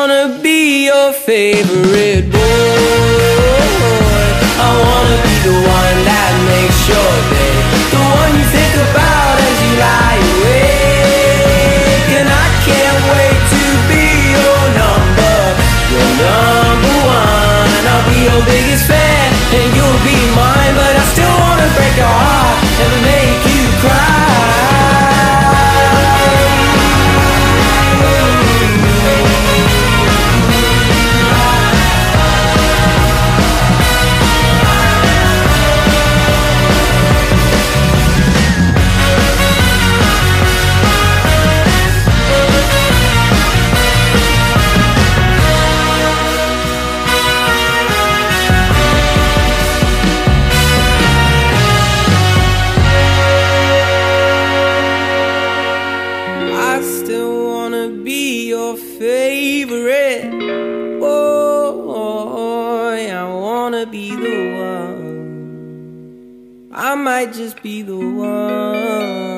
wanna be your favorite boy. I wanna be the one that makes your day, the one you think about as you lie awake. And I can't wait to be your number one. I'll be your biggest fan and you'll be mine, but I still wanna break your heart, never make you cry. Favorite boy, I wanna be the one. I might just be the one.